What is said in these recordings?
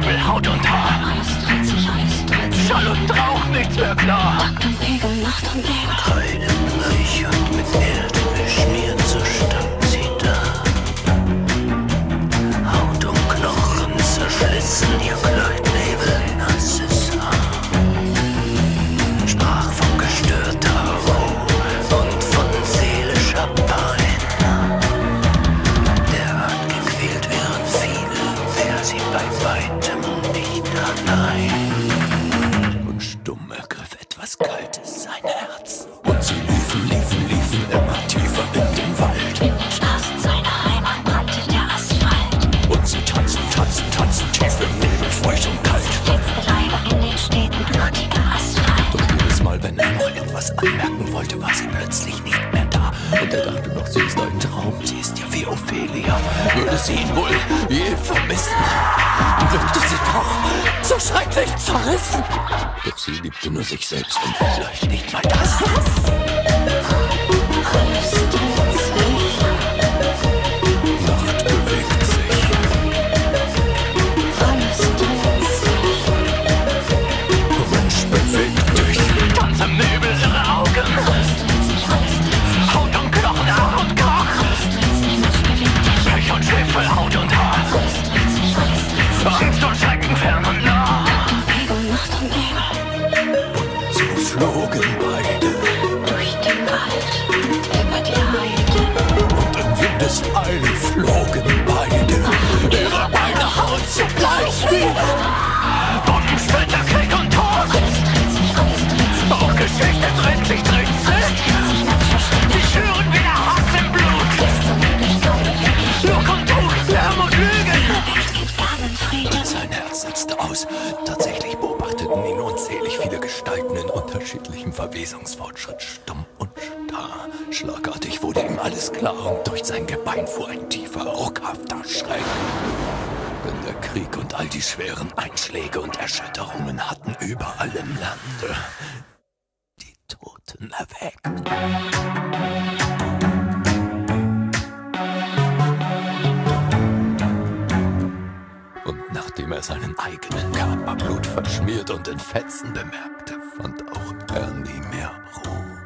Nebel, Haut und Haar. Alles dreht sich. Schall und Rauch, nichts mehr klar. Takt und Pegel, Nacht und Nebel. Kreidenreich und mit Erde beschmiert, so stand sie da. Haut und Knochen zerschlissen, ihr Kleid nebelnasses Haar. Sprach von gestörter Ruhe und von seelischer Pein. Derart gequält wären viele, wär sie bei weitem nicht allein. Und stumm ergriff etwas Kaltes sein Herz. Und sie liefen immer tiefer in den Wald. In den Straßen seiner Heimat brannte der Asphalt. Und sie tanzen tief im Nebel, feucht und kalt. Letzte Leiber in den Städten, blutiger Asphalt. Doch jedes Mal, wenn er noch etwas anmerken wollte, war sie plötzlich nicht mehr da. Und er dachte noch, sie ist ein Traum, sie ist ja wie Ophelia. Würde sie ihn wohl je vermissen? Wirkte sie doch so schrecklich zerrissen. Doch sie liebte nur sich selbst und vielleicht nicht mal das. Alles dreht sich. Nacht bewegt sich. Alles dreht sich. Mensch, bewegt dich. Tanz im Nebel, ihre Augen. Alles dreht sich, alles dreht sich. Haut und Knochen, Ach und Krach. Alles dreht sich, Mensch bewegt dich. Pech und Schwefel, Haut und Haar. Alles dreht sich, alles dreht sich. Angst und Schrecken, fern und nah. Takt und Pegel, Nacht und Nebel. Und so flogen beide. Durch den Wald, über die Heide. Und im Windeseile flogen beide. Ihre Beine haut zugleich wieder. Bombensplitter, Krieg und Tod. Alles dreht sich, alles dreht sich. Auch Geschichte dreht sich. Sich Mensch versteht. Sie schüren wieder Hass im Blut. Ist so neblig, kaum bewegt. Lug und Trug, Lärm und Lügen. Der Welt gibt Gabenfrieden. Sein Herz setzte aus. Tatsächlich beobachteten ihn unzählig viele Gestalten in unterschiedlichem Verwesungsfortschritt, stumm und starr. Schlagartig wurde ihm alles klar und durch sein Gebein fuhr ein tiefer, ruckhafter Schreck. Denn der Krieg und all die schweren Einschläge und Erschütterungen hatten überall im Lande die Toten erweckt. Und nachdem er seinen eigenen Körper blutverschmiert und in Fetzen bemerkte, fand auch er nie mehr Ruhe.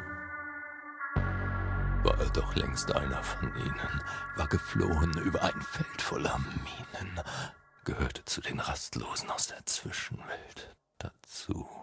War er doch längst einer von ihnen, war geflohen über ein Feld voller Minen, gehörte zu den Rastlosen aus der Zwischenwelt dazu.